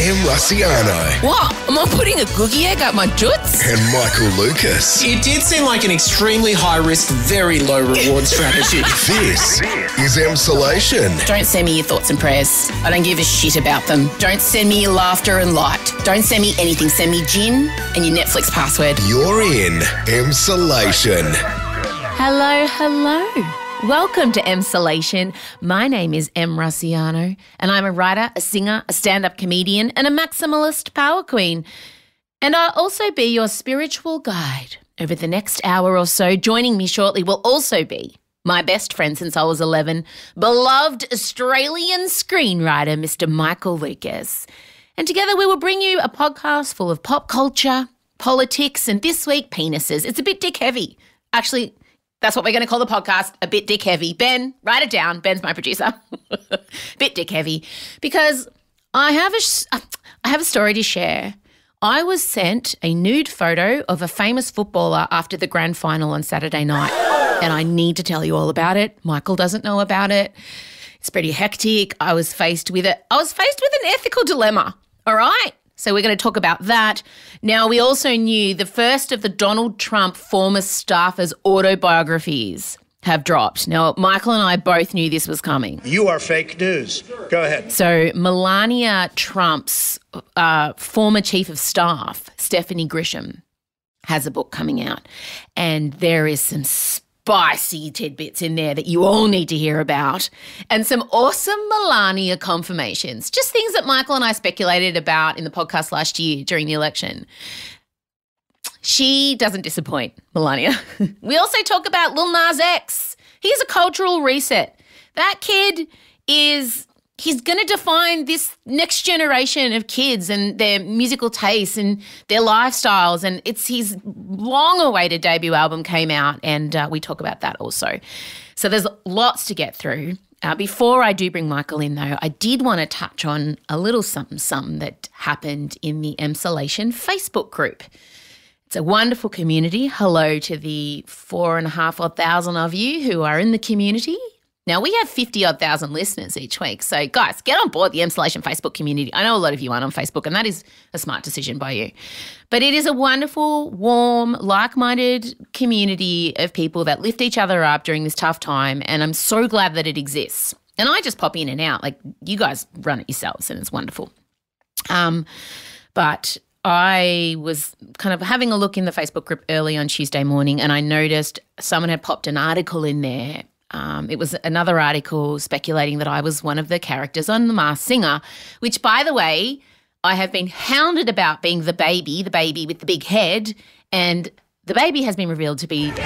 Em Rusciano What? Am I putting a googie egg up my joots? and Michael Lucas. It did seem like an extremely high-risk, very low-reward strategy. This is Emsolation. Don't send me your thoughts and prayers. I don't give a shit about them. Don't send me your laughter and light. Don't send me anything. Send me gin and your Netflix password. You're in Emsolation. Hello. Welcome to Emsolation. My name is Em Rusciano, and I'm a writer, a singer, a stand-up comedian, and a maximalist power queen. And I'll also be your spiritual guide over the next hour or so. Joining me shortly will also be my best friend since I was 11, beloved Australian screenwriter, Mr. Michael Lucas. And together we will bring you a podcast full of pop culture, politics, and this week, penises. It's a bit dick heavy. Actually, that's what we're going to call the podcast, a bit dick heavy. Ben, write it down. Ben's my producer. Bit dick heavy. Because I have a story to share. I was sent a nude photo of a famous footballer after the grand final on Saturday night, and I need to tell you all about it. Michael doesn't know about it. It's pretty hectic. I was faced with an ethical dilemma, all right? So we're going to talk about that. Now, we also knew the first of the Donald Trump former staffers' autobiographies have dropped. Now, Michael and I both knew this was coming. You are fake news. Go ahead. So Melania Trump's former chief of staff, Stephanie Grisham, has a book coming out, and there is some spicy tidbits in there that you all need to hear about, and some awesome Melania confirmations, just things that Michael and I speculated about in the podcast last year during the election. She doesn't disappoint, Melania. We also talk about Lil Nas X. He's a cultural reset. That kid he's going to define this next generation of kids and their musical tastes and their lifestyles. And it's his long-awaited debut album came out, and we talk about that also. So there's lots to get through. Before I do bring Michael in, though, I did want to touch on a little something that happened in the Emsolation Facebook group. It's a wonderful community. Hello to the 4,500 of you who are in the community. Now, we have 50-odd thousand listeners each week. So, guys, get on board the Emsolation Facebook community. I know a lot of you aren't on Facebook, and that is a smart decision by you. But it is a wonderful, warm, like-minded community of people that lift each other up during this tough time, and I'm so glad that it exists. And I just pop in and out. Like, you guys run it yourselves, and it's wonderful. But I was kind of having a look in the Facebook group early on Tuesday morning, and I noticed someone had popped an article in there. It was another article speculating that I was one of the characters on The Masked Singer, which, by the way, I have been hounded about being the baby with the big head, and the baby has been revealed to be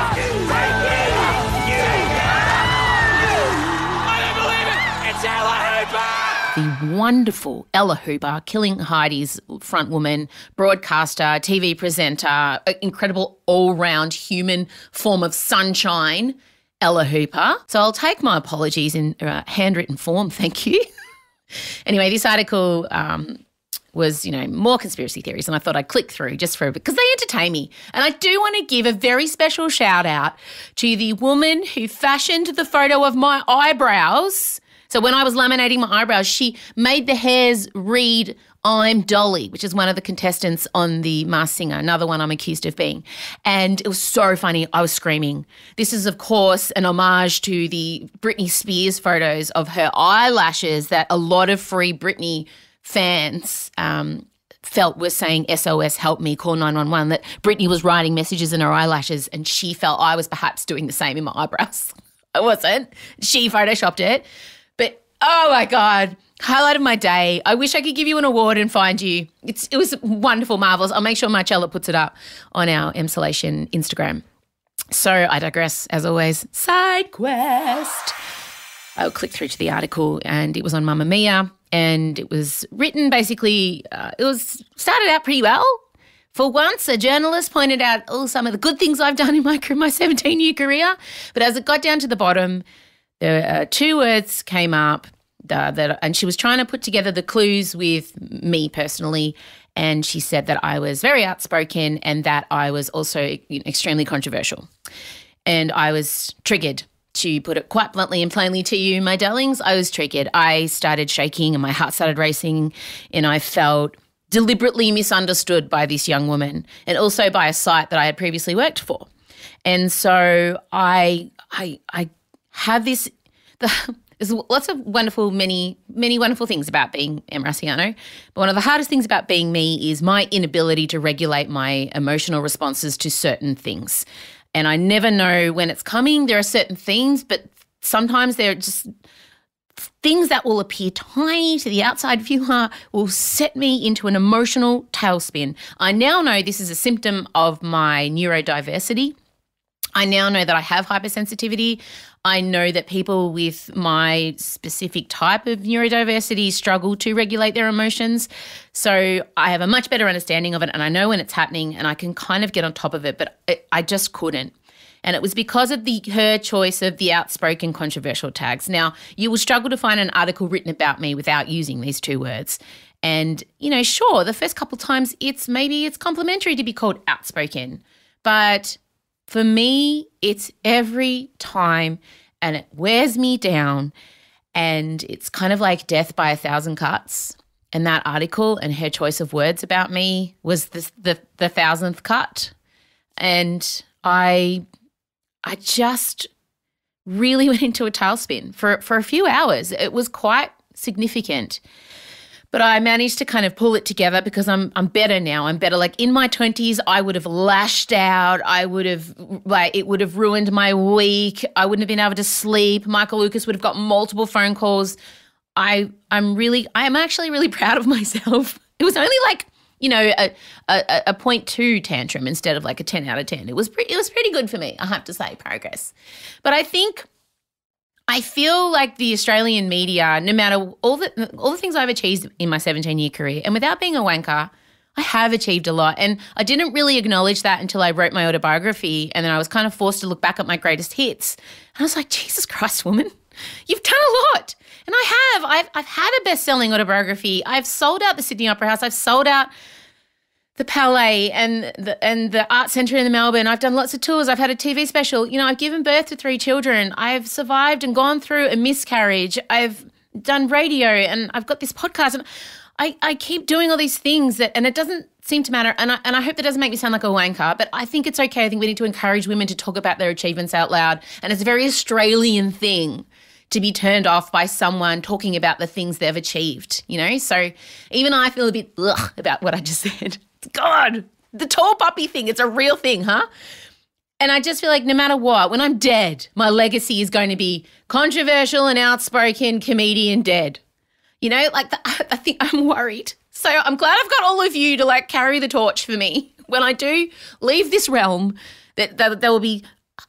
the wonderful Ella Hooper, Killing Heidi's frontwoman, broadcaster, TV presenter, incredible all-round human form of sunshine, Ella Hooper. So I'll take my apologies in handwritten form, thank you. Anyway, this article was, more conspiracy theories, and I thought I'd click through just for a bit because they entertain me. And I do want to give a very special shout out to the woman who fashioned the photo of my eyebrows. So when I was laminating my eyebrows, she made the hairs read I'm Dolly, which is one of the contestants on The Masked Singer, another one I'm accused of being. And it was so funny. I was screaming. This is, of course, an homage to the Britney Spears photos of her eyelashes that a lot of Free Britney fans felt were saying, SOS, help me, call 911, that Britney was writing messages in her eyelashes, and she felt I was perhaps doing the same in my eyebrows. I wasn't. She photoshopped it. But, oh, my God, highlight of my day. I wish I could give you an award and find you. It was wonderful, marvellous. I'll make sure Marcella puts it up on our Emsolation Instagram. So I digress, as always. Side quest. I'll click through to the article, and it was on Mamma Mia, and it was written basically, started out pretty well. For once, a journalist pointed out some of the good things I've done in my 17-year career. But as it got down to the bottom, there two words came up, and she was trying to put together the clues with me personally, and she said that I was very outspoken and that I was also extremely controversial. And I was triggered To put it quite bluntly and plainly to you, my darlings, I was triggered. I started shaking and my heart started racing, and I felt deliberately misunderstood by this young woman, and also by a site that I had previously worked for. And so I have this. There's lots of wonderful, many wonderful things about being Em Rusciano, but one of the hardest things about being me is my inability to regulate my emotional responses to certain things. And I never know when it's coming. There are certain themes, but sometimes they're just things that will appear tiny to the outside viewer will set me into an emotional tailspin. I now know this is a symptom of my neurodiversity. I now know that I have hypersensitivity. I know that people with my specific type of neurodiversity struggle to regulate their emotions. So I have a much better understanding of it, and I know when it's happening, and I can kind of get on top of it, but I just couldn't. And it was because of her choice of the outspoken controversial tags. Now, you will struggle to find an article written about me without using these two words. And, sure, the first couple times it's complimentary to be called outspoken. But for me, it's every time, and it wears me down, and it's kind of like death by 1,000 cuts. And that article and her choice of words about me was the 1,000th cut. And I just really went into a tailspin for a few hours. It was quite significant. But I managed to kind of pull it together because I'm better now. I'm better. Like in my 20s, I would have lashed out. It would have ruined my week. I wouldn't have been able to sleep. Michael Lucas would have got multiple phone calls. I am actually really proud of myself. It was only like, a 0.2 tantrum instead of like a 10 out of 10. It was pretty good for me, I have to say, progress. But I feel like the Australian media, no matter all the things I've achieved in my 17-year career, and without being a wanker, I have achieved a lot. And I didn't really acknowledge that until I wrote my autobiography, and then I was kind of forced to look back at my greatest hits. And I was like, Jesus Christ, woman, you've done a lot. And I've had a best-selling autobiography. I've sold out the Sydney Opera House. I've sold out the Palais and the Art Centre in Melbourne. I've done lots of tours. I've had a TV special. I've given birth to 3 children. I've survived and gone through a miscarriage. I've done radio, and I've got this podcast. And I keep doing all these things and it doesn't seem to matter. And I hope that doesn't make me sound like a wanker, but I think it's okay. I think we need to encourage women to talk about their achievements out loud. And it's a very Australian thing to be turned off by someone talking about the things they've achieved, So even I feel a bit about what I just said. God, the tall puppy thing, it's a real thing, huh? And I just feel like no matter what, when I'm dead, my legacy is going to be controversial and outspoken comedian dead. I think I'm worried. So I'm glad I've got all of you to carry the torch for me. When I do leave this realm, that there will be,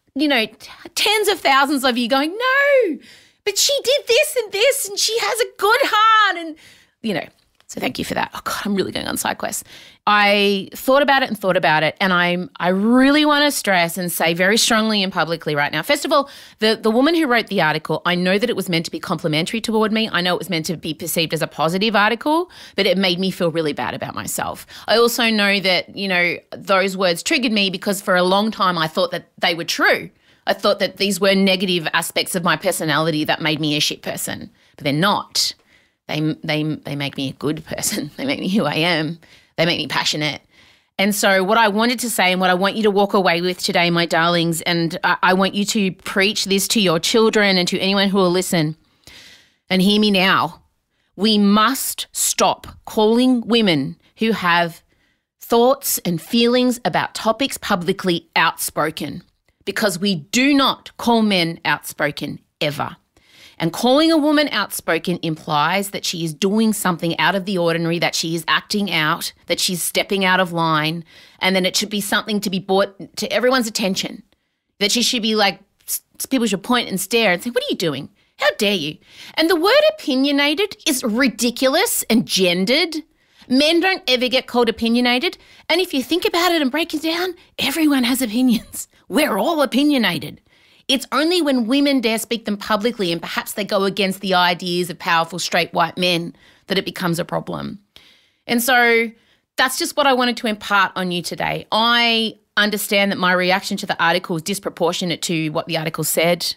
tens of thousands of you going, no, but she did this and she has a good heart and, So thank you for that. Oh, God, I'm really going on side quests. I thought about it, and I really want to stress and say very strongly and publicly right now. First of all, the woman who wrote the article, I know that it was meant to be complimentary toward me. I know it was meant to be perceived as a positive article, but it made me feel really bad about myself. I also know that, those words triggered me because for a long time I thought that they were true. I thought that these were negative aspects of my personality that made me a shit person, but they're not. They make me a good person. They make me who I am. They make me passionate. And so what I wanted to say and what I want you to walk away with today, my darlings, and I want you to preach this to your children and to anyone who will listen, and hear me now. We must stop calling women who have thoughts and feelings about topics publicly outspoken, because we do not call men outspoken ever. And calling a woman outspoken implies that she is doing something out of the ordinary, that she is acting out, that she's stepping out of line, and then it should be something to be brought to everyone's attention, that she should be like, people should point and stare and say, what are you doing? How dare you? And the word opinionated is ridiculous and gendered. Men don't ever get called opinionated. And if you think about it and break it down, everyone has opinions. We're all opinionated. It's only when women dare speak them publicly and perhaps they go against the ideas of powerful straight white men that it becomes a problem. And so that's just what I wanted to impart on you today. I understand that my reaction to the article is disproportionate to what the article said.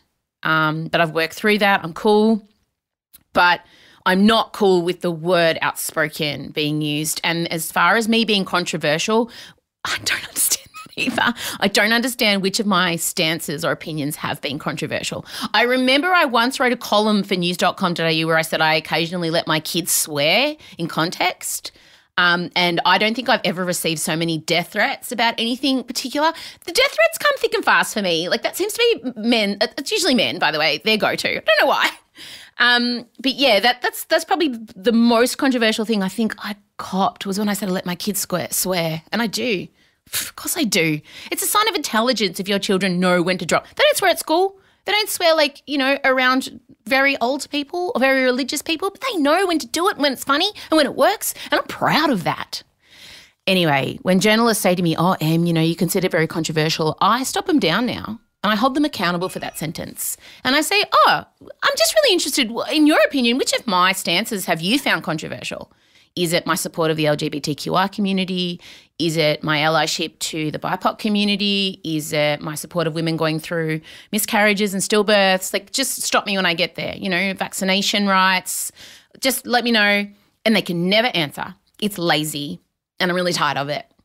but I've worked through that. I'm cool. But I'm not cool with the word outspoken being used. And as far as me being controversial, I don't understand that either. I don't understand which of my stances or opinions have been controversial. I remember I once wrote a column for news.com.au where I said I occasionally let my kids swear in context. And I don't think I've ever received so many death threats about anything particular. The death threats come thick and fast for me. Like, that seems to be men. It's usually men, by the way, their go-to. I don't know why. But yeah, that's probably the most controversial thing I think I copped was when I said I let my kids swear. And I do. Of course I do. It's a sign of intelligence if your children know when to drop. They don't swear at school. They don't swear around very old people or very religious people, but they know when to do it, when it's funny and when it works. And I'm proud of that. Anyway, when journalists say to me, oh, Em, you consider it very controversial, I stop them down now. And I hold them accountable for that sentence. And I say, oh, I'm just really interested, in your opinion, which of my stances have you found controversial? Is it my support of the LGBTQI community? Is it my allyship to the BIPOC community? Is it my support of women going through miscarriages and stillbirths? Like, just stop me when I get there. Vaccination rights. Just let me know. And they can never answer. It's lazy. And I'm really tired of it.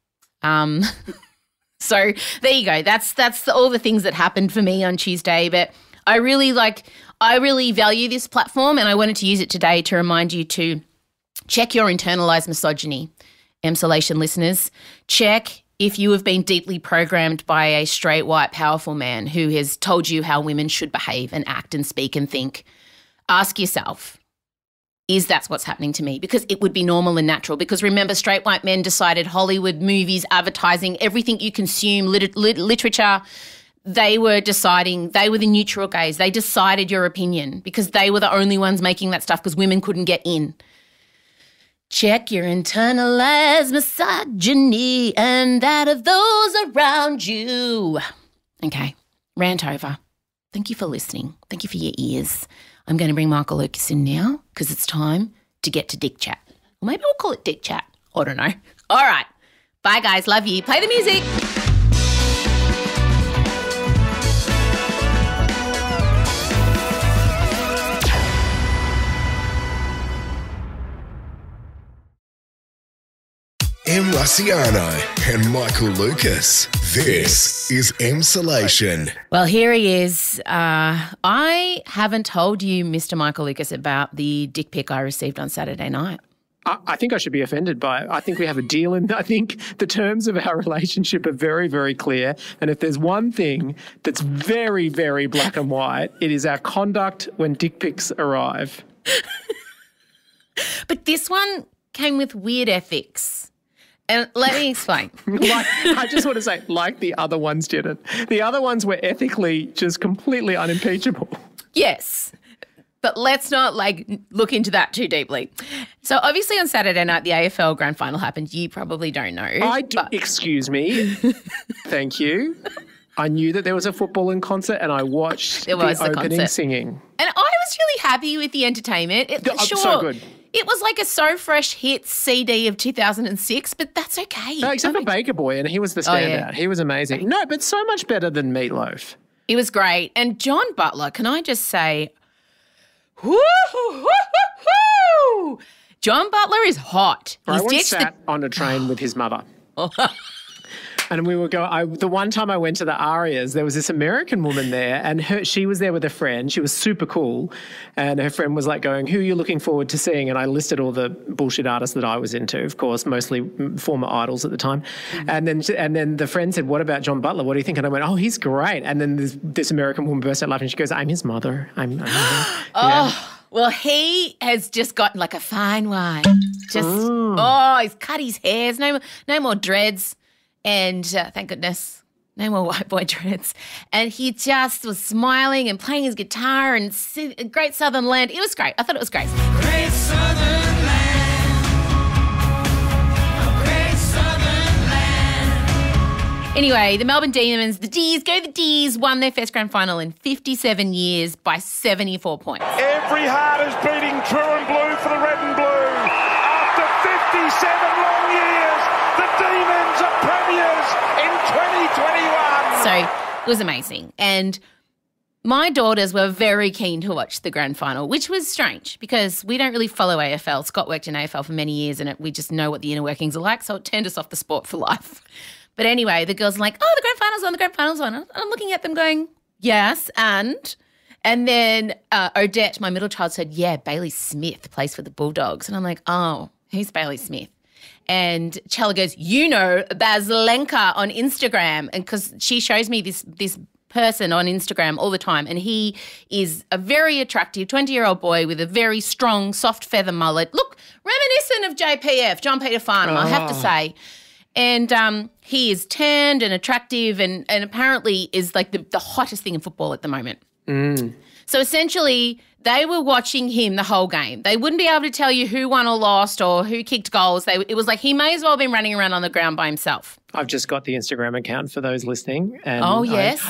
So there you go. That's all the things that happened for me on Tuesday. But I really value this platform, and I wanted to use it today to remind you to check your internalized misogyny, Emsolation listeners. Check if you have been deeply programmed by a straight, white, powerful man who has told you how women should behave and act and speak and think. Ask yourself, is that what's happening to me? Because it would be normal and natural. Because remember, straight white men decided Hollywood, movies, advertising, everything you consume, literature, they were deciding, they were the neutral gaze. They decided your opinion because they were the only ones making that stuff because women couldn't get in. Check your internalized misogyny and that of those around you. Okay, rant over. Thank you for listening. Thank you for your ears. I'm going to bring Michael Lucas in now because it's time to get to Dick Chat. Or maybe we'll call it Dick Chat. I don't know. All right. Bye, guys. Love you. Play the music. Em Rusciano and Michael Lucas. This is Emsolation. Well, here he is. I haven't told you, Mr. Michael Lucas, about the dick pic I received on Saturday night. I think I should be offended by it. I think we have a deal, and I think the terms of our relationship are very, very clear. And if there's one thing that's very, very black and white, it is our conduct when dick pics arrive. But this one came with weird ethics. And let me explain. I just want to say, like the other ones didn't. The other ones were ethically just completely unimpeachable. Yes. But let's not look into that too deeply. So obviously on Saturday night, the AFL Grand Final happened. You probably don't know. Excuse me. Thank you. I knew that there was a footballing concert and I watched the opening singing. And I was really happy with the entertainment. So good. It was like a So Fresh Hits CD of 2006, but that's okay. No, except for Baker Boy, and he was the standout. Yeah. He was amazing. No, but so much better than Meatloaf. It was great. And John Butler, can I just say, John Butler is hot. I once sat on a train with his mother. And we would go, the one time I went to the Arias, there was this American woman there and she was there with a friend. She was super cool. And her friend was going, who are you looking forward to seeing? And I listed all the bullshit artists that I was into, of course, mostly former idols at the time. Mm-hmm. And then the friend said, what about John Butler? What do you think? And I went, oh, he's great. And then this American woman burst out laughing. She goes, I'm his mother. I'm Oh, well, he has just gotten a fine wine. He's cut his hairs. No more dreads. And thank goodness, no more white boy dreads. And he just was smiling and playing his guitar and Great Southern Land. It was great. I thought it was great. Great Southern Land. Oh, Great Southern Land. Anyway, the Melbourne Demons, the D's, go the D's, won their first grand final in 57 years by 74 points. Every heart is beating true and blue for the red and blue. After 57 long years, the Demons are premiers in 2021. So it was amazing. And my daughters were very keen to watch the grand final, which was strange because we don't really follow AFL. Scott worked in AFL for many years and we just know what the inner workings are like, so it turned us off the sport for life. But anyway, the girls are like, oh, the grand final's on, the grand final's on. And I'm looking at them going, yes, and then Odette, my middle child, said, yeah, Bailey Smith plays for the Bulldogs. And I'm like, oh, who's Bailey Smith? And Chella goes, you know, Baslenka on Instagram. And because she shows me this person on Instagram all the time, and he is a very attractive 20-year-old boy with a very strong, soft feather mullet. Look, reminiscent of JPF, John Peter Farnham, I have to say. And he is tanned and attractive and apparently is like the hottest thing in football at the moment. So essentially they were watching him the whole game. They wouldn't be able to tell you who won or lost or who kicked goals. It was like he may as well have been running around on the ground by himself. I've just got the Instagram account for those listening. And oh, yes.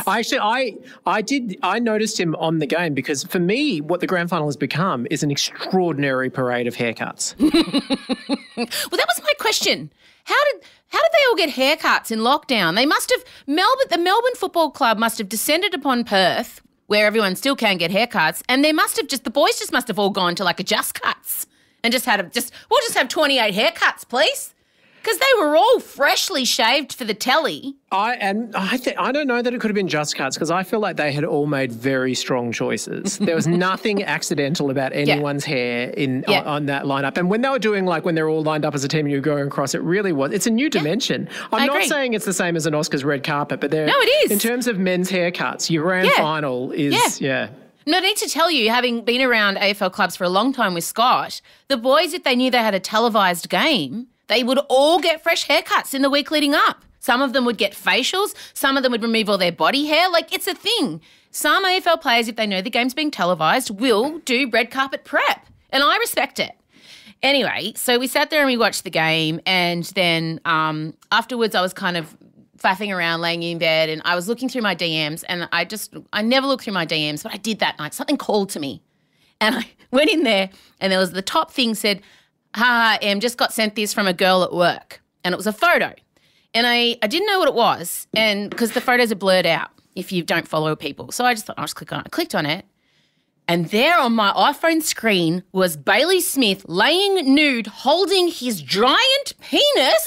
I noticed him on the game because for me, what the grand final has become is an extraordinary parade of haircuts. Well, that was my question. How did they all get haircuts in lockdown? They must have the Melbourne Football Club must have descended upon Perth, where everyone still can get haircuts, and they must have the boys just must have all gone to like a Just Cuts and we'll just have 28 haircuts, please. Because they were all freshly shaved for the telly. I don't know that it could have been Just Cuts because I feel like they had all made very strong choices. There was nothing accidental about anyone's hair on that lineup. And when they were doing when they're all lined up as a team and you're going across, it really was. It's a new dimension. I'm not saying it's the same as an Oscars red carpet, but no, it is. In terms of men's haircuts, your grand final is No, I need to tell you, having been around AFL clubs for a long time with Scott, the boys, if they knew they had a televised game, they would all get fresh haircuts in the week leading up. Some of them would get facials. Some of them would remove all their body hair. It's a thing. Some AFL players, if they know the game's being televised, will do red carpet prep. And I respect it. Anyway, so we sat there and we watched the game. And then afterwards I was kind of faffing around, laying in bed, and I was looking through my DMs. And I never look through my DMs, but I did that night. Something called to me. And I went in there and there was the top thing said, hi, Em, just got sent this from a girl at work. And it was a photo. And I didn't know what it was, and because the photos are blurred out if you don't follow people. So I just thought, I'll just click on it. I clicked on it. And there on my iPhone screen was Bailey Smith laying nude holding his giant penis.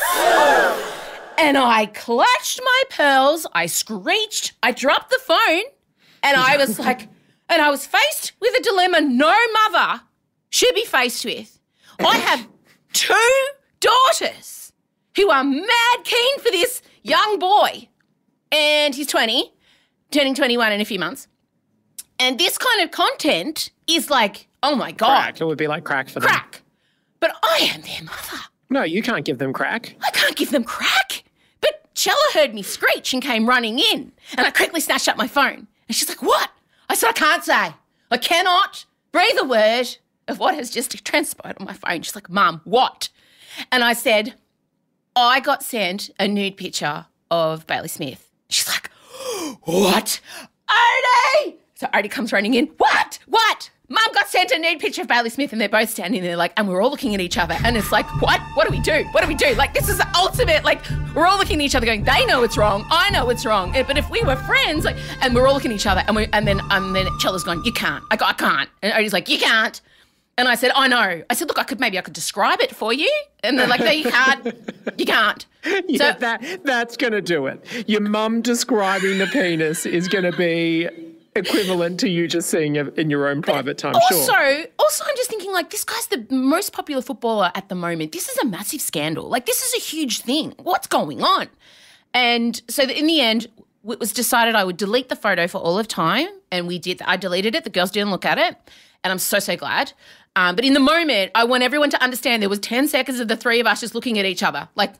And I clutched my pearls. I screeched. I dropped the phone. And I was and I was faced with a dilemma no mother should be faced with. I have 2 daughters who are mad keen for this young boy. And he's 20, turning 21 in a few months. And this kind of content is oh my God. Crack. It would be like crack for them. Crack. But I am their mother. No, you can't give them crack. I can't give them crack. But Chella heard me screech and came running in. And I quickly snatched up my phone. And she's like, what? I said, I can't say. I cannot breathe a word of what has just transpired on my phone. She's like, Mum, what? And I said, I got sent a nude picture of Bailey Smith. She's like, what? Odie! So Odie comes running in. What? Mum got sent a nude picture of Bailey Smith, and they're both standing there and we're all looking at each other. And it's like, what? What do we do? What do we do? This is the ultimate, we're all looking at each other going, they know it's wrong. I know it's wrong. But if we were friends, and we're all looking at each other and then Chella's going, you can't. I can't. And Odie's like, you can't. And I said, I know. I said, look, I could describe it for you. And they're like, no, you can't. You can't. Yeah, so, that's going to do it. Your mum describing the penis is going to be equivalent to you just seeing it in your own private time, also, I'm just thinking, this guy's the most popular footballer at the moment. This is a massive scandal. This is a huge thing. What's going on? And so in the end, it was decided I would delete the photo for all of time, and we did. I deleted it. The girls didn't look at it, and I'm so glad. But in the moment, I want everyone to understand there was 10 seconds of the three of us just looking at each other, but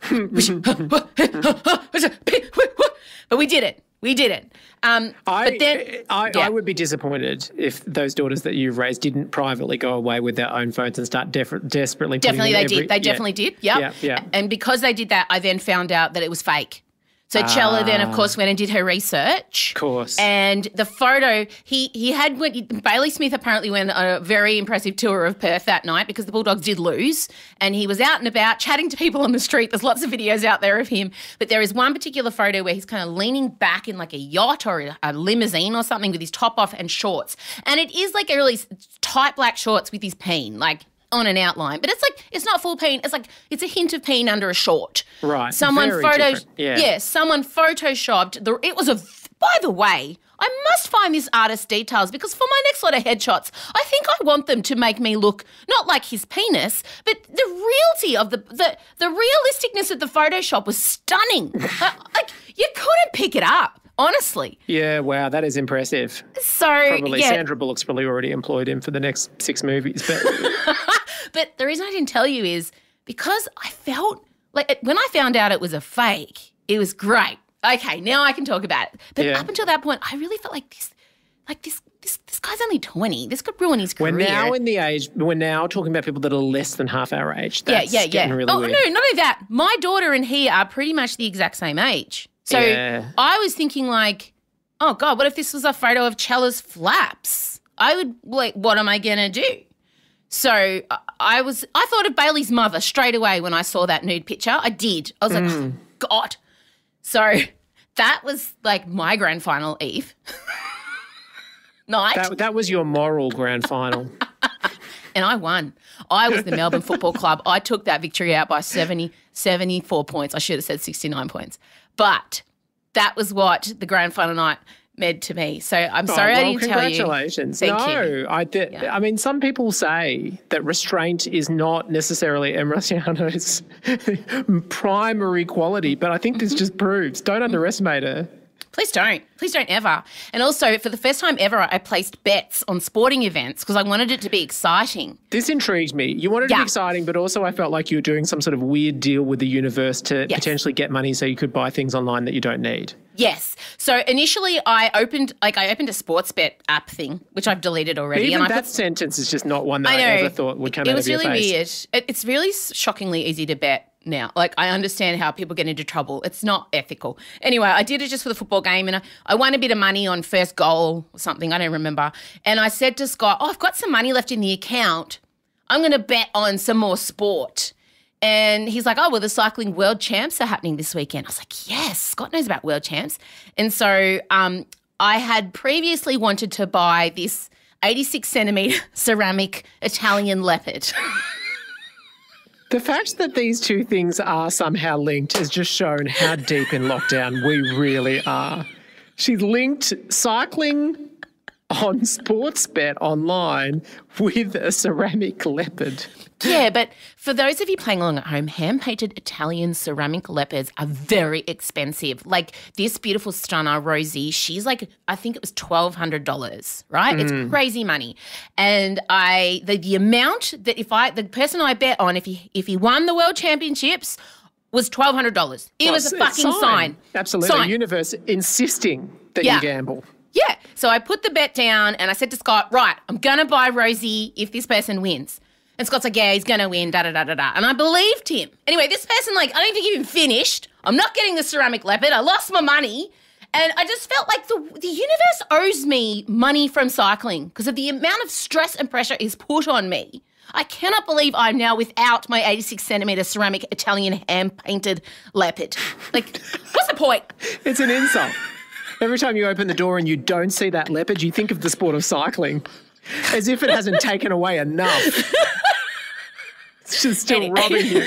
we did it. We did it. I would be disappointed if those daughters that you've raised didn't privately go away with their own phones and start desperately. Definitely they did. They definitely did. Yep. Yeah. And because they did that, I then found out that it was fake. So Chella then, of course, went and did her research. Of course. And the photo, Bailey Smith apparently went on a very impressive tour of Perth that night because the Bulldogs did lose, and he was out and about chatting to people on the street. There's lots of videos out there of him, but there is one particular photo where he's kind of leaning back in like a yacht or a limousine or something with his top off and shorts. And it is like a really tight black shorts with his peen, like on an outline, but it's not full peen. It's a hint of peen under a short. Right. Someone different. someone photoshopped by the way, I must find this artist's details because for my next lot of headshots, I think I want them to make me look not like his penis, but the reality of the realisticness of the Photoshop was stunning. Like you couldn't pick it up. Honestly. Yeah, wow, that is impressive. So, Sandra Bullock's probably already employed him for the next 6 movies. But but the reason I didn't tell you is because I felt like when I found out it was a fake, it was great. Okay, now I can talk about it. But up until that point, I really felt like this guy's only 20. This could ruin his career. We're now talking about people that are less than half our age. That's getting really weird. No, not only that. My daughter and he are pretty much the exact same age. So I was thinking like, oh God, what if this was a photo of Chella's flaps? I would what am I going to do? So I thought of Bailey's mother straight away when I saw that nude picture. I did. I was like, oh, God. So that was like my grand final eve night. That was your moral grand final. And I won. I was the Melbourne Football Club. I took that victory out by 74 points. I should have said 69 points. But that was what the grand final night meant to me. So I'm sorry I didn't tell you. Congratulations. Thank you. I mean, some people say that restraint is not necessarily Em Rusciano's primary quality, but I think this just proves. Don't underestimate her. Please don't. Please don't ever. And also, for the first time ever, I placed bets on sporting events because I wanted it to be exciting. This intrigued me. You wanted it to be exciting, but also I felt like you were doing some sort of weird deal with the universe to potentially get money so you could buy things online that you don't need. Yes. So initially I opened a sports bet app thing, which I've deleted already. But even that sentence is just not one that I ever thought would come out of your face. It was really weird. It's really shockingly easy to bet now. Like, I understand how people get into trouble. It's not ethical. Anyway, I did it just for the football game, and I won a bit of money on first goal or something. I don't remember. And I said to Scott, I've got some money left in the account. I'm going to bet on some more sport. And he's like, the cycling world champs are happening this weekend. I was like, yes, Scott knows about world champs. And so I had previously wanted to buy this 86 centimetre ceramic Italian leopard. The fact that these two things are somehow linked has just shown how deep in lockdown we really are. She linked cycling on Sportsbet online with a ceramic leopard. Yeah, but for those of you playing along at home, hand-painted Italian ceramic leopards are very expensive. Like this beautiful stunner, Rosie, she's like, I think it was $1,200, right? It's crazy money. And the amount that the person I bet on, if he won the world championships, was $1,200. It was a fucking sign. Absolutely. Sign. Universe insisting that you gamble. Yeah. So I put the bet down and I said to Scott, right, I'm going to buy Rosie if this person wins. And Scott's like, yeah, he's going to win, da-da-da-da-da. And I believed him. Anyway, this person, I don't think even finished. I'm not getting the ceramic leopard. I lost my money. And I just felt like the universe owes me money from cycling because of the amount of stress and pressure is put on me. I cannot believe I'm now without my 86 centimetre ceramic Italian hand-painted leopard. Like, what's the point? It's an insult. Every time you open the door and you don't see that leopard, you think of the sport of cycling as if it hasn't taken away enough. It's just still robbing you.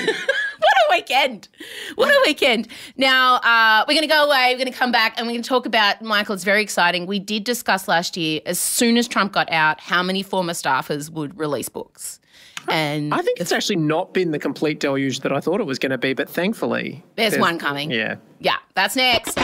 What a weekend. Now, we're going to go away, we're going to come back, and we're going to talk about, Michael, it's very exciting. We did discuss last year, as soon as Trump got out, how many former staffers would release books. And I think it's actually not been the complete deluge that I thought it was going to be, but thankfully... There's one coming. Yeah. Yeah, that's next.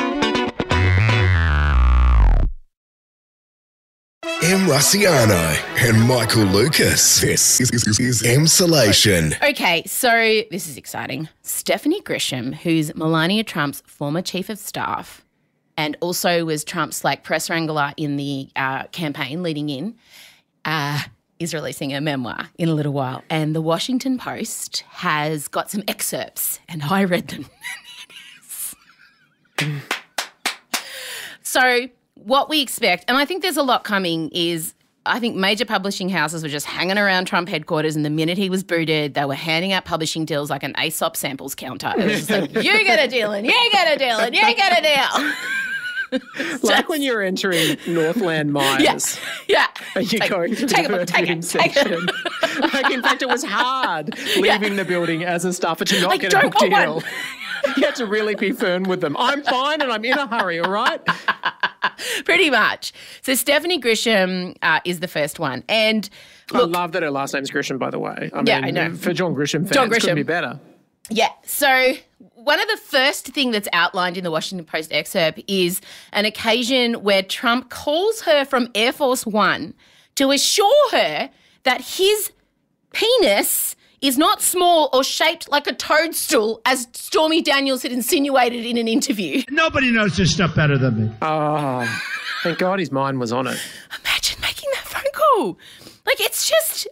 Em Rusciano and Michael Lucas. This is Emsolation. Okay, so this is exciting. Stephanie Grisham, who's Melania Trump's former chief of staff and also was Trump's press wrangler in the campaign leading in, is releasing a memoir in a little while. And the Washington Post has got some excerpts and I read them. So what we expect, and I think there's a lot coming, is I think major publishing houses were just hanging around Trump headquarters, and the minute he was booted, they were handing out publishing deals like an Aesop samples counter. It was just like, you get a deal, and you get a deal, and you get a deal. Like when you're entering Northland Mines. Yeah. And you're going through the perfume section. Like, in fact, it was hard leaving the building as a staffer to not get a book deal. You had to really be firm with them. I'm fine and I'm in a hurry, all right? Pretty much. So Stephanie Grisham is the first one. And look, I love that her last name's Grisham, by the way. I know. For John Grisham fans, couldn't be better. Yeah. So one of the first thing that's outlined in the Washington Post excerpt is an occasion where Trump calls her from Air Force One to assure her that his penis is not small or shaped like a toadstool, as Stormy Daniels had insinuated in an interview. Nobody knows this stuff better than me. Oh, thank God his mind was on it. Imagine making that phone call. Like, it's just,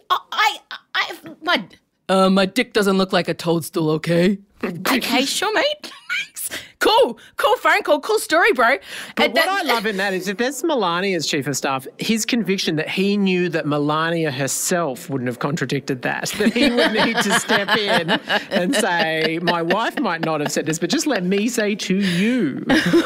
my dick doesn't look like a toadstool, okay? Okay, sure, mate. Cool phone call, cool story, bro. But what I love in that is if there's Melania's chief of staff, his conviction that he knew that Melania herself wouldn't have contradicted that he would need to step in and say, my wife might not have said this, but just let me say to you.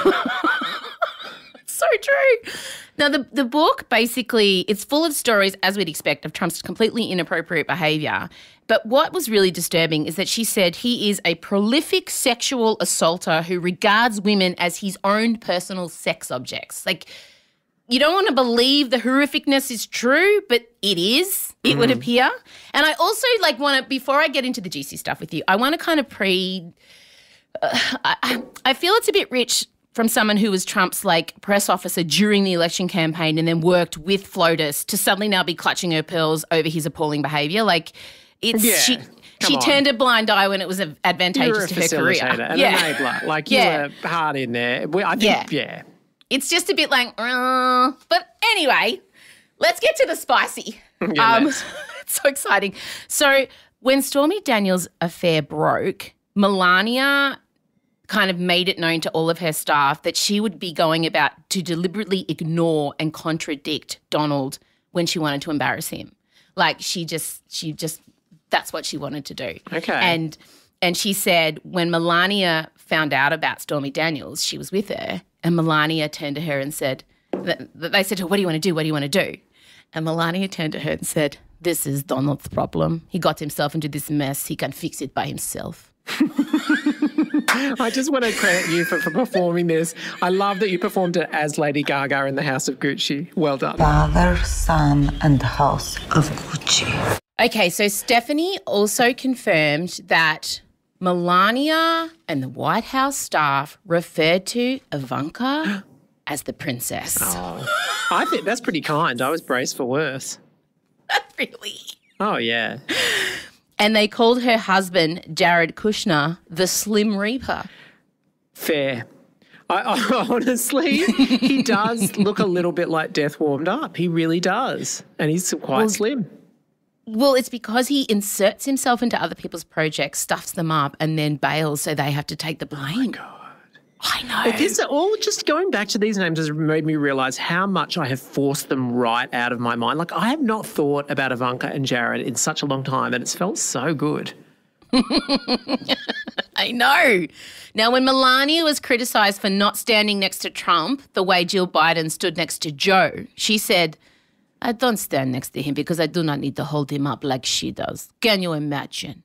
So true. Now, the book basically, it's full of stories, as we'd expect, of Trump's completely inappropriate behaviour. But what was really disturbing is that she said he is a prolific sexual assaulter who regards women as his own personal sex objects. Like, you don't want to believe the horrificness is true, but it is, it would appear. And I also, want to, before I get into the juicy stuff with you, I want to kind of I feel it's a bit rich from someone who was Trump's press officer during the election campaign and then worked with FLOTUS to suddenly now be clutching her pearls over his appalling behavior. She turned a blind eye when it was advantageous to her career. An enabler. You were hard in there. It's just a bit but anyway, let's get to the spicy. It's so exciting. So when Stormy Daniels' affair broke, Melania kind of made it known to all of her staff that she would be going about to deliberately ignore and contradict Donald when she wanted to embarrass him. She just that's what she wanted to do. Okay. And she said when Melania found out about Stormy Daniels, she was with her, and Melania turned to her and said, they said to her, what do you want to do? What do you want to do? And Melania turned to her and said, this is Donald's problem. He got himself into this mess. He can fix it by himself. I just want to credit you for performing this. I love that you performed it as Lady Gaga in the House of Gucci. Well done. Father, Son, and House of Gucci. Okay, so Stephanie also confirmed that Melania and the White House staff referred to Ivanka as the princess. Oh, I think that's pretty kind. I was braced for worse. Really? Oh, yeah. And they called her husband, Jared Kushner, the Slim Reaper. Fair. I honestly, he does look a little bit like Death Warmed Up. He really does. And he's quite slim. Well, it's because he inserts himself into other people's projects, stuffs them up, and then bails so they have to take the blame. Oh, my God. I know. This all just going back to these names has made me realise how much I have forced them right out of my mind. I have not thought about Ivanka and Jared in such a long time, and it's felt so good. I know. Now, when Melania was criticised for not standing next to Trump the way Jill Biden stood next to Joe, she said, I don't stand next to him because I do not need to hold him up like she does. Can you imagine?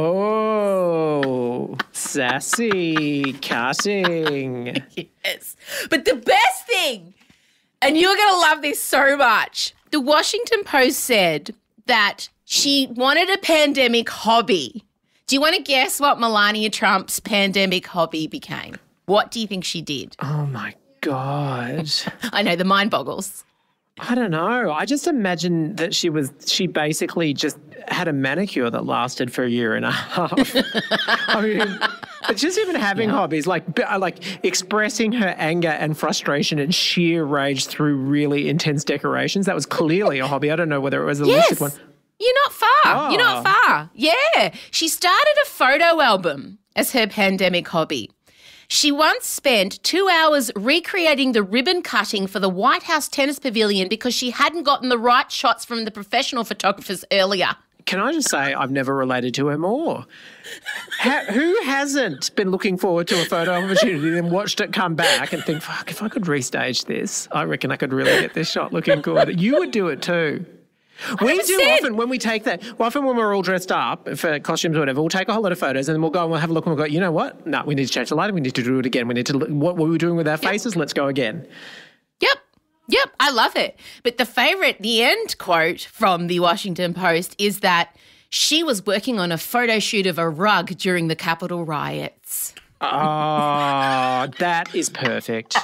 Oh, sassy, cutting. Yes. But the best thing, and you're going to love this so much, the Washington Post said that she wanted a pandemic hobby. Do you want to guess what Melania Trump's pandemic hobby became? What do you think she did? Oh, my God. I know, the mind boggles. I don't know. I just imagine that she basically just had a manicure that lasted for a year and a half. I mean, it's just even having hobbies, like expressing her anger and frustration and sheer rage through really intense decorations. That was clearly a hobby. I don't know whether it was a lucid one. You're not far. You're not far. Yeah. She started a photo album as her pandemic hobby. She once spent 2 hours recreating the ribbon cutting for the White House Tennis Pavilion because she hadn't gotten the right shots from the professional photographers earlier. Can I just say I've never related to her more? Who hasn't been looking forward to a photo opportunity and watched it come back and think, fuck, if I could restage this, I reckon I could really get this shot looking good. You would do it too. 100%. We do often when we take that, often when we're all dressed up for costumes or whatever, we'll take a whole lot of photos and then we'll go and we'll have a look and we'll go, you know what? No, we need to change the lighting. We need to do it again. We need to look, what were we doing with our faces? Let's go again. Yep, I love it. But the end quote from the Washington Post is that she was working on a photo shoot of a rug during the Capitol riots. Oh, that is perfect.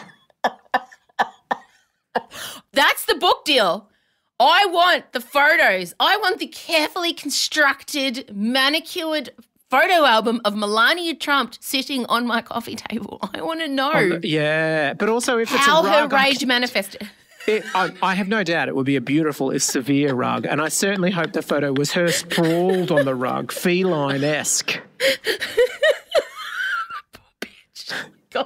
That's the book deal. I want the photos. I want the carefully constructed, manicured photo album of Melania Trump sitting on my coffee table. I want to know. Yeah, but also if it's how a rug, her rage manifested. I have no doubt it would be a beautiful, if severe rug, and I certainly hope the photo was her sprawled on the rug, feline-esque. Poor bitch. God.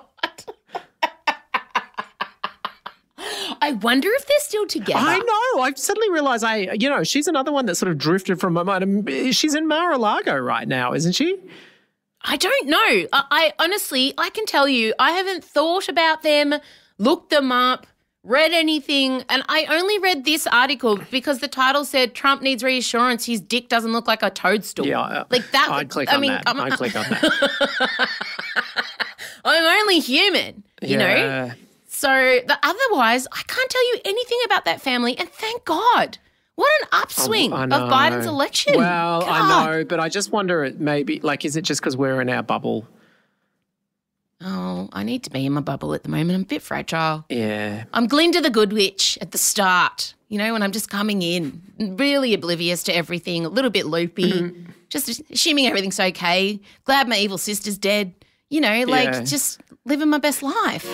I wonder if they're still together. I know. I suddenly realised, she's another one that sort of drifted from my mind. She's in Mar-a-Lago right now, isn't she? I don't know. I honestly, I can tell you, I haven't thought about them, looked them up, read anything, and I only read this article because the title said Trump needs reassurance his dick doesn't look like a toadstool. Yeah, like that. I'd click on that. I'd click on that. I'm only human, you know? So otherwise, I can't tell you anything about that family, and thank God. What an upswing of Biden's election. Well, God. I know, but I just wonder, maybe, is it just because we're in our bubble? Oh, I need to be in my bubble at the moment. I'm a bit fragile. Yeah. I'm Glinda the Good Witch at the start, when I'm just coming in, really oblivious to everything, a little bit loopy, just assuming everything's okay, glad my evil sister's dead, just living my best life.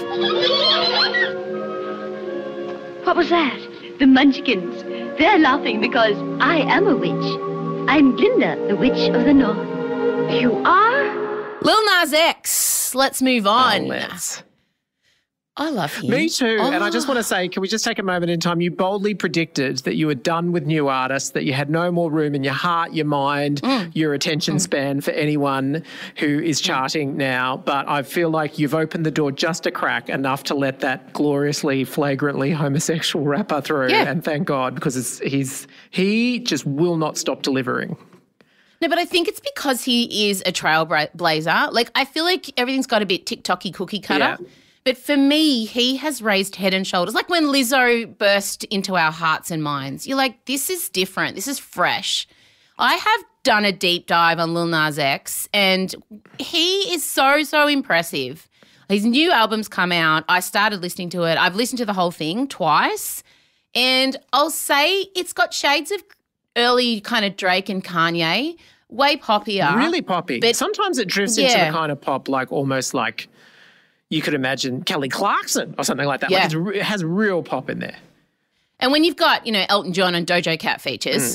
What was that? The Munchkins. They're laughing because I am a witch. I'm Glinda, the Witch of the North. You are? Lil Nas X. Let's move on. Let's. I love him. Me too. Oh. And I just want to say, can we just take a moment in time? You boldly predicted that you were done with new artists, that you had no more room in your heart, your mind, your attention span for anyone who is charting now. But I feel like you've opened the door just a crack, enough to let that gloriously, flagrantly homosexual rapper through. Yeah. And thank God, because he just will not stop delivering. No, but I think it's because he is a trailblazer. I feel like everything's got a bit TikTok-y cookie cutter. Yeah. But for me, he has raised head and shoulders. Like when Lizzo burst into our hearts and minds, you're like, this is different. This is fresh. I have done a deep dive on Lil Nas X and he is so, so impressive. His new album's come out. I started listening to it. I've listened to the whole thing twice. And I'll say it's got shades of early kind of Drake and Kanye, way poppier. Really poppy. But sometimes it drifts into the kind of pop almost like you could imagine Kelly Clarkson or something like that. Yeah. It has real pop in there. And when you've got, Elton John and Doja Cat features,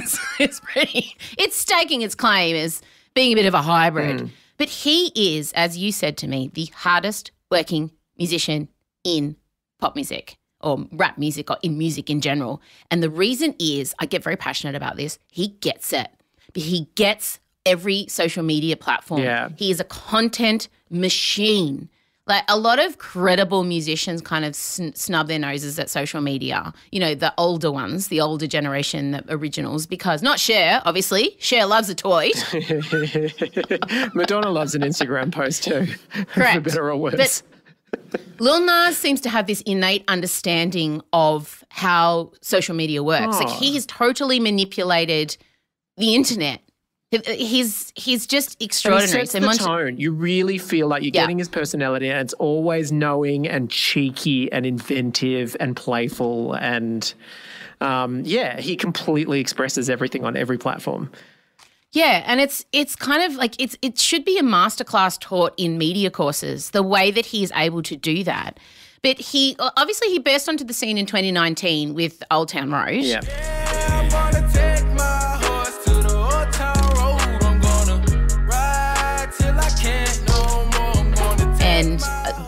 it's staking its claim as being a bit of a hybrid. But he is, as you said to me, the hardest working musician in pop music or rap music or in music in general. And the reason is, I get very passionate about this, he gets it. He gets every social media platform. Yeah. He is a content machine. A lot of credible musicians kind of snub their noses at social media, the older ones, the older generation, the originals, because not Cher, obviously. Cher loves a toy. Madonna loves an Instagram post too. Correct. For better or worse. But Lil Nas seems to have this innate understanding of how social media works. He has totally manipulated the internet. He's just extraordinary. And he sets the tone. You really feel like you're getting his personality, and it's always knowing and cheeky and inventive and playful. And, he completely expresses everything on every platform. Yeah, and it's kind of like it should be a masterclass taught in media courses, the way that he is able to do that. But he burst onto the scene in 2019 with Old Town Road. Yeah. And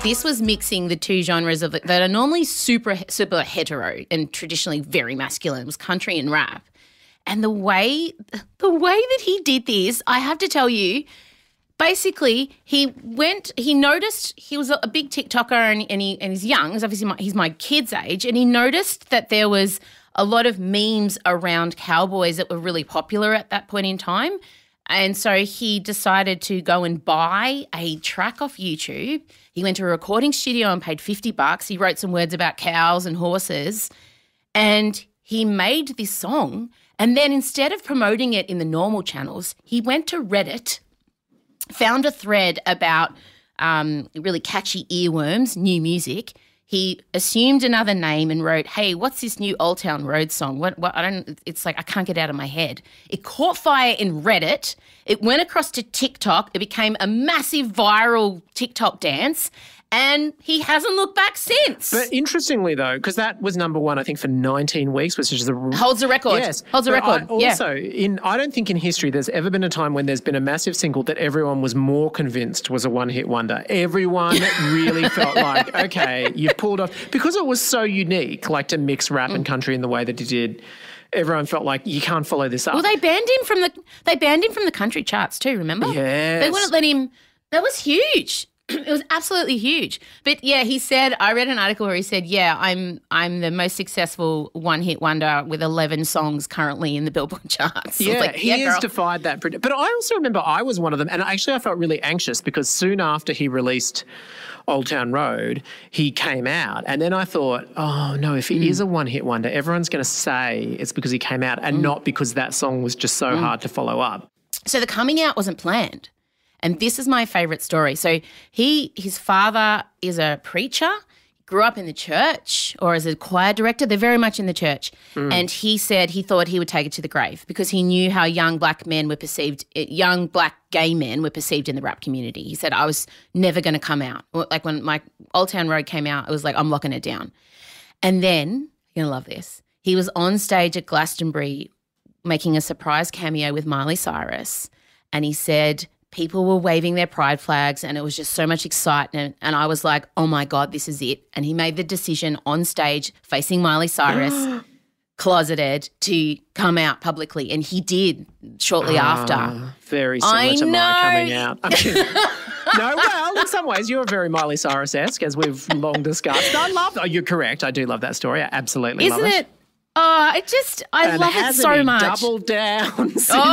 this was mixing the two genres of that are normally super hetero and traditionally very masculine. It was country and rap. And the way that he did this, I have to tell you, basically he noticed he was a big TikToker and he's young. He's my kid's age, and he noticed that there was a lot of memes around cowboys that were really popular at that point in time. And so he decided to go and buy a track off YouTube. He went to a recording studio and paid $50. He wrote some words about cows and horses, and he made this song. And then instead of promoting it in the normal channels, he went to Reddit, found a thread about really catchy earworms, new music. He assumed another name and wrote, "Hey, what's this new Old Town Road song? What? It's like I can't get it out of my head." It caught fire in Reddit. It went across to TikTok. It became a massive viral TikTok dance, and he hasn't looked back since. But interestingly, though, because that was number one, I think, for 19 weeks, which is holds a record. Yes, holds a record. I don't think in history there's ever been a time when there's been a massive single that everyone was more convinced was a one-hit wonder. Everyone really felt like, okay, you've pulled off, because it was so unique, like to mix rap and country in the way that he did. Everyone felt like you can't follow this up. Well, they banned him from the country charts too. Remember? Yes. They wouldn't let him. That was huge. It was absolutely huge. But yeah, he said, I read an article where he said, yeah, I'm the most successful one-hit wonder with 11 songs currently in the Billboard charts. Yeah, he has defied that. But I also remember I was one of them, and actually I felt really anxious because soon after he released Old Town Road, he came out, and then I thought, oh no, if he is a one-hit wonder, everyone's going to say it's because he came out and not because that song was just so hard to follow up. So the coming out wasn't planned. And this is my favourite story. So his father is a preacher, grew up in the church or as a choir director. They're very much in the church. And he said he thought he would take it to the grave because he knew how young black gay men were perceived in the rap community. He said, I was never going to come out. Like when my Old Town Road came out, it was like, I'm locking it down. And then, you're going to love this, he was on stage at Glastonbury making a surprise cameo with Miley Cyrus. And he said, people were waving their pride flags and it was just so much excitement. And I was like, oh, my God, this is it. And he made the decision on stage facing Miley Cyrus, closeted, to come out publicly. And he did shortly after. Very similar to my coming out. No, well, in some ways you're very Miley Cyrus-esque, as we've long discussed. You're correct. I do love that story. I absolutely love it. Isn't it? Oh, I love it so much. Doubled down. That's what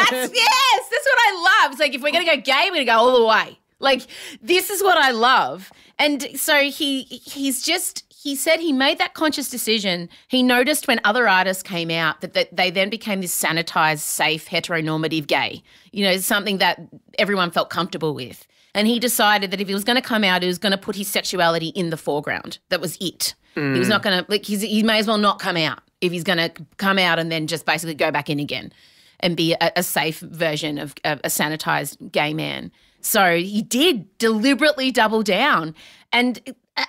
I love. It's like if we're going to go gay, we're going to go all the way. Like this is what I love. And so he said he made that conscious decision. He noticed when other artists came out that they then became this sanitized, safe, heteronormative gay. You know, something that everyone felt comfortable with. And he decided that if he was going to come out, he was going to put his sexuality in the foreground. That was it. He was not going to, he may as well not come out if he's going to come out and then just basically go back in again and be a safe version of a sanitized gay man. So he did deliberately double down. And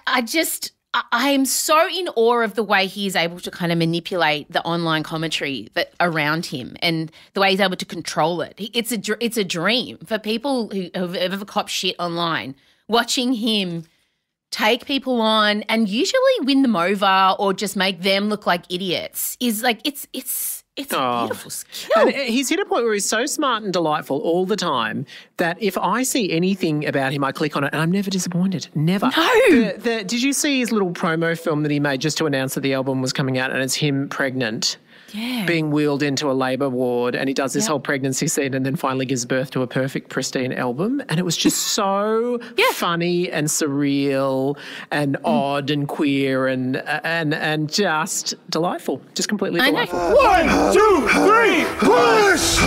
I am so in awe of the way he is able to kind of manipulate the online commentary around him and the way he's able to control it. It's a dream for people who have ever copped shit online. Watching him take people on and usually win them over or just make them look like idiots is like it's a beautiful skill. And he's hit a point where he's so smart and delightful all the time that if I see anything about him, I click on it and I'm never disappointed. Never. No. Did you see his little promo film that he made just to announce that the album was coming out, and it's him pregnant? Yeah. Being wheeled into a labour ward, and he does this whole pregnancy scene and then finally gives birth to a perfect, pristine album. And it was just so funny and surreal and odd and queer and just delightful, just completely delightful. 1, 2, 3, push!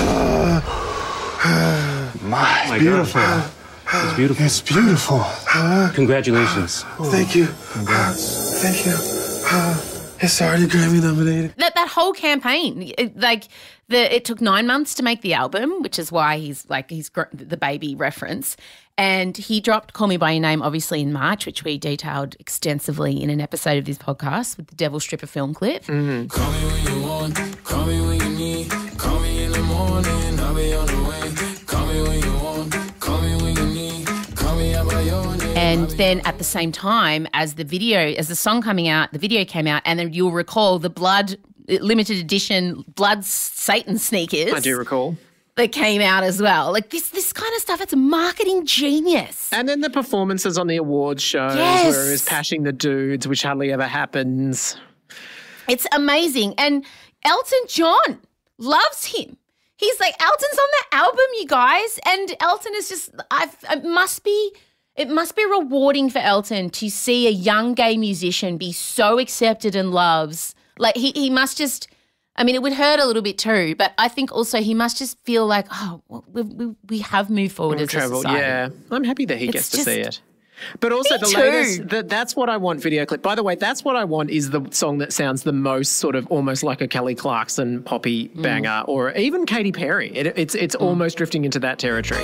My beautiful. It's beautiful. It's beautiful. Congratulations. Thank you. Thank you. It's already Grammy nominated. That whole campaign, it took 9 months to make the album, which is why he's the baby reference. And he dropped Call Me By Your Name, obviously, in March, which we detailed extensively in an episode of this podcast with the Devil Stripper film clip. Mm-hmm. Call me when you want, call me when you need, call me in the morning, I'll be on the way. Call me when you want, call me when you need, call me out by your name. And then at the same time as the song coming out, the video came out, and then you'll recall the limited edition Blood Satan sneakers. I do recall. That came out as well. Like this kind of stuff, it's a marketing genius. And then the performances on the awards shows where he was pashing the dudes, which hardly ever happens. It's amazing. And Elton John loves him. He's like, Elton's on the album, you guys. And Elton is just, it must be rewarding for Elton to see a young gay musician be so accepted and loves. Like he must just, I mean, it would hurt a little bit too, but I think also he must just feel like, oh, we have moved forward as a society. Yeah, I'm happy that he gets to see it. But also that's what I want video clip. By the way, that's what I want is the song that sounds the most sort of almost like a Kelly Clarkson poppy banger or even Katy Perry. It's almost drifting into that territory.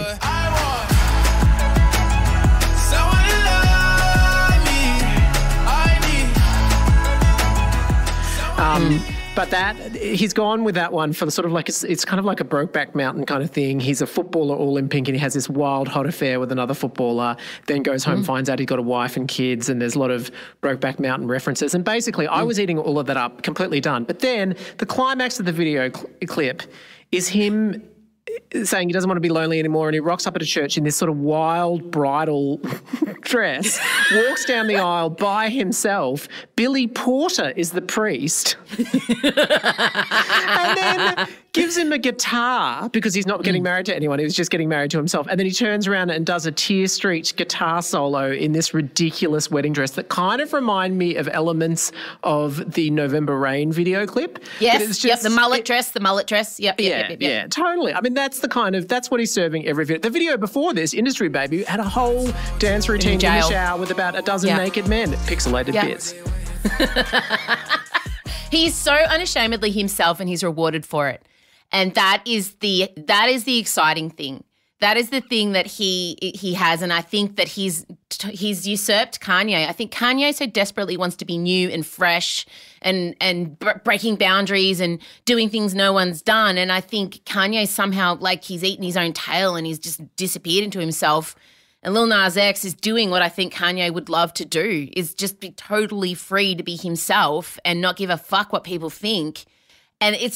But he's gone with that one for the sort of like, it's kind of like a Brokeback Mountain kind of thing. He's a footballer all in pink and he has this wild hot affair with another footballer, then goes home, finds out he's got a wife and kids, and there's a lot of Brokeback Mountain references. And basically I was eating all of that up, completely done. But then the climax of the video clip is him saying he doesn't want to be lonely anymore, and he rocks up at a church in this sort of wild bridal dress, walks down the aisle by himself. Billy Porter is the priest. And then gives him a guitar because he's not getting married to anyone. He was just getting married to himself. And then he turns around and does a Tear Street guitar solo in this ridiculous wedding dress that kind of remind me of elements of the November Rain video clip. Yes, the mullet dress. Yep, totally. I mean, that's what he's serving every video. The video before this, Industry Baby, had a whole dance routine in the shower with about a dozen naked men, pixelated bits. He's so unashamedly himself and he's rewarded for it. And that is the exciting thing. That is the thing that he has, and I think that he's usurped Kanye. I think Kanye so desperately wants to be new and fresh and breaking boundaries and doing things no one's done. And I think Kanye somehow, like, he's eaten his own tail and he's just disappeared into himself. And Lil Nas X is doing what I think Kanye would love to do, is just be totally free to be himself and not give a fuck what people think. And I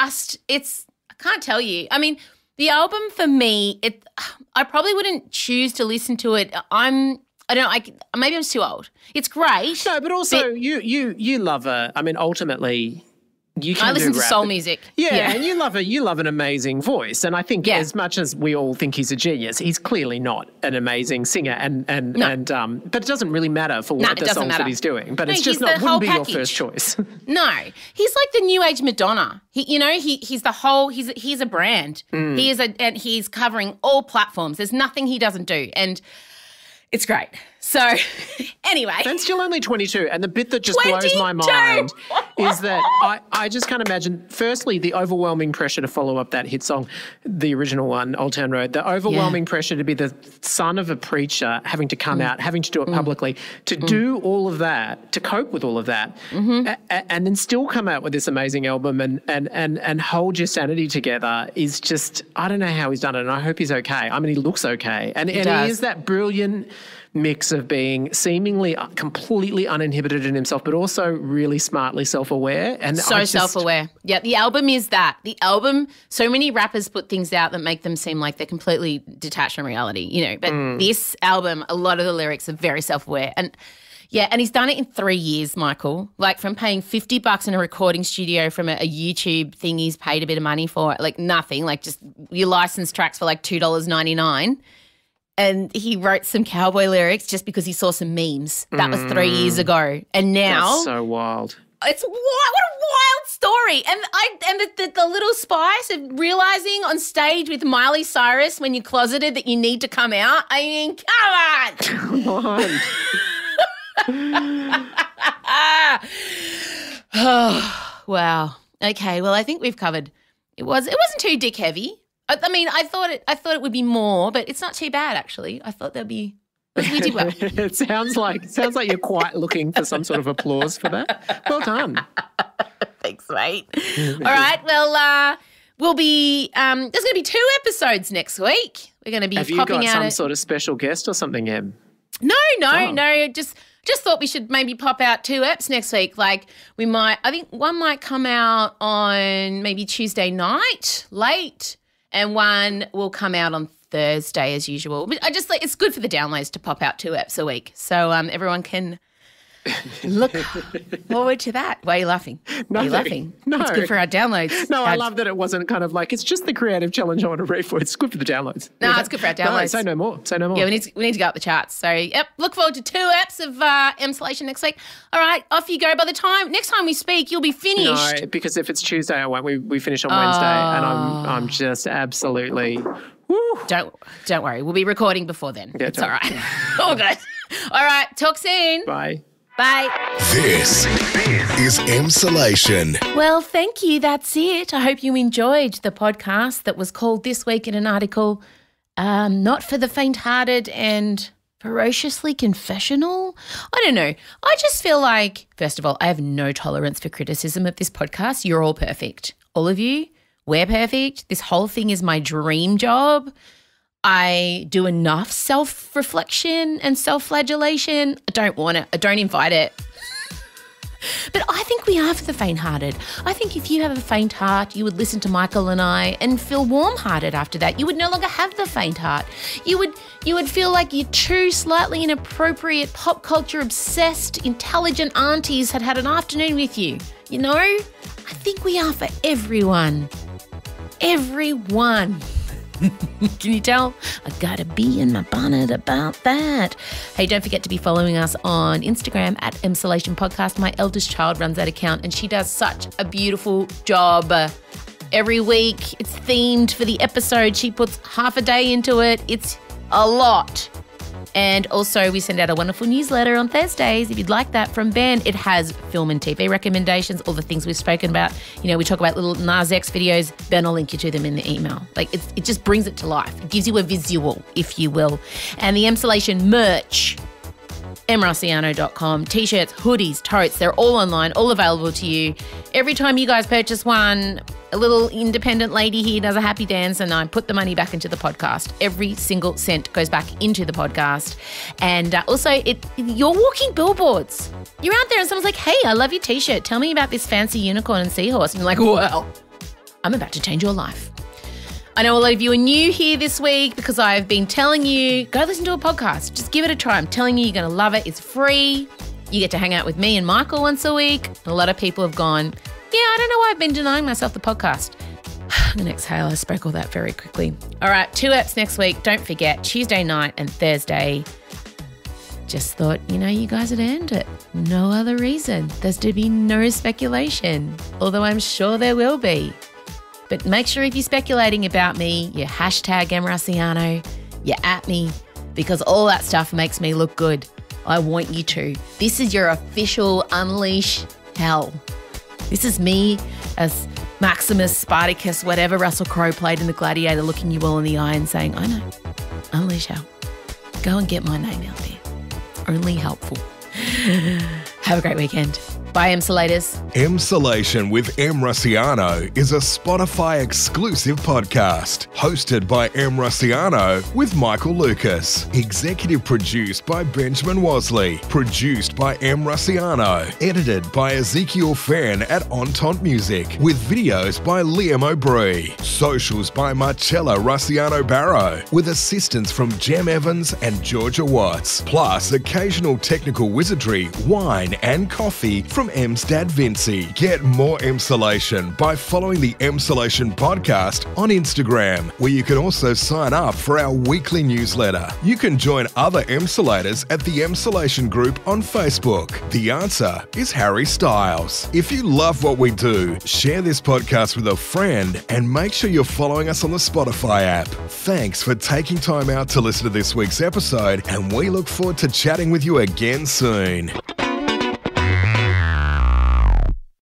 can't tell you. I mean, the album for me, I probably wouldn't choose to listen to it. Maybe I'm just too old. It's great. No, but also you love ultimately you can I listen do to rap, soul music. Yeah, and you love an amazing voice. And I think as much as we all think he's a genius, he's clearly not an amazing singer. But it doesn't really matter for what the songs that he's doing. But it's just wouldn't be your first choice. No, he's like the new age Madonna. He's a brand. And he's covering all platforms. There's nothing he doesn't do, and it's great. So, anyway. And still only 22. And the bit that just blows my mind is that I just can't imagine, firstly, the overwhelming pressure to follow up that hit song, the original one, Old Town Road, the overwhelming pressure to be the son of a preacher, having to come out, having to do it publicly, to do all of that, to cope with all of that, and then still come out with this amazing album and hold your sanity together is just, I don't know how he's done it, and I hope he's okay. I mean, he looks okay. And he is that brilliant mix of being seemingly completely uninhibited in himself, but also really smartly self-aware. And self-aware. Yeah, the album is that. The album, so many rappers put things out that make them seem like they're completely detached from reality, but this album, a lot of the lyrics are very self-aware. And he's done it in 3 years, Michael. Like, from paying $50 in a recording studio from a YouTube thing he's paid a bit of money for, like nothing, like just your licensed tracks for like $2.99. And he wrote some cowboy lyrics just because he saw some memes. That was 3 years ago. And now... That's so wild. It's what a wild story. And the little spice of realising on stage with Miley Cyrus when you're closeted that you need to come out. I mean, come on. Oh, wow. Okay, well, I think we've covered... It wasn't too dick heavy. I mean, I thought it would be more, but it's not too bad, actually. I thought there'd be... We did well. It sounds like you're quite looking for some sort of applause for that. Well done. Thanks, mate. All right, well, we'll be... there's going to be 2 episodes next week. We're going to be popping out... Have you got some sort of special guest or something, Em? No. Just thought we should maybe pop out 2 eps next week. Like I think one might come out on maybe Tuesday night, late, and one will come out on Thursday as usual. But it's good for the downloads to pop out 2 eps a week. So everyone can look forward to that. Why are you laughing? Why are you laughing? No. It's good for our downloads. No, I love that it wasn't kind of like, it's just the creative challenge I want to read for. It's good for the downloads. No, it's good for our downloads. No, say no more. Yeah, we need to go up the charts. So, yep, look forward to 2 eps of Emsolation next week. All right, off you go. By the next time we speak, you'll be finished. No, because if it's Tuesday, I won't. We finish on Wednesday, and I'm just absolutely... Woo. Don't worry. We'll be recording before then. Yeah, it's all right. All good. All right, talk soon. Bye. Bye. This is Emsolation. Well, thank you. That's it. I hope you enjoyed the podcast that was called This Week in an Article, Not for the Faint-Hearted and Ferociously Confessional. I don't know. I just feel like, first of all, I have no tolerance for criticism of this podcast. You're all perfect. All of you, we're perfect. This whole thing is my dream job. I do enough self-reflection and self-flagellation. I don't want it. I don't invite it. But I think we are for the faint-hearted. I think if you have a faint heart, you would listen to Michael and I and feel warm-hearted after that. You would no longer have the faint heart. You would feel like your 2 slightly inappropriate, pop culture obsessed, intelligent aunties had an afternoon with you. You know? I think we are for everyone. Everyone. Can you tell? I gotta be in my bonnet about that. Hey, don't forget to be following us on Instagram at Emsolation Podcast. My eldest child runs that account and she does such a beautiful job. Every week it's themed for the episode. She puts half a day into it. It's a lot. And also we send out a wonderful newsletter on Thursdays. If you'd like that from Ben, it has film and TV recommendations, all the things we've spoken about. You know, we talk about little Nas X videos. Ben will link you to them in the email. Like it just brings it to life. It gives you a visual, if you will. And the Emsolation merch, mrossiano.com, t-shirts, hoodies, totes, they're all online, all available to you. Every time you guys purchase one, a little independent lady here does a happy dance and I put the money back into the podcast. Every single cent goes back into the podcast. And also, you're walking billboards. You're out there and someone's like, hey, I love your t-shirt. Tell me about this fancy unicorn and seahorse. And you're like, well, I'm about to change your life. I know a lot of you are new here this week because I've been telling you, go listen to a podcast. Just give it a try. I'm telling you, you're going to love it. It's free. You get to hang out with me and Michael once a week. A lot of people have gone, yeah, I don't know why I've been denying myself the podcast. I'm going to exhale. I spoke all that very quickly. All right, 2 eps next week. Don't forget, Tuesday night and Thursday. Just thought, you guys had earned it. No other reason. There's to be no speculation, although I'm sure there will be. But make sure if you're speculating about me, you hashtag Emrossiano, you at me, because all that stuff makes me look good. I want you to. This is your official Unleash Hell. This is me as Maximus, Spartacus, whatever Russell Crowe played in The Gladiator, looking you all in the eye and saying, I know, Unleash Hell. Go and get my name out there. Only helpful. Have a great weekend. Bye, Emsolators. Emsolation with Emrossiano is a Spotify exclusive podcast hosted by Emrossiano with Michael Lucas. Executive produced by Benjamin Wasley. Produced by Emrossiano. Edited by Ezekiel Fan at Entente Music. With videos by Liam O'Brien. Socials by Marcella Rossiano Barrow. With assistance from Jem Evans and Georgia Watts. Plus occasional technical wizardry, wine and coffee from Emsdad Vinci. Get more Emsolation by following the Emsolation podcast on Instagram, where you can also sign up for our weekly newsletter. You can join other Emsolators at the Emsolation group on Facebook. The answer is Harry Styles. If you love what we do, share this podcast with a friend and make sure you're following us on the Spotify app. Thanks for taking time out to listen to this week's episode, and we look forward to chatting with you again soon.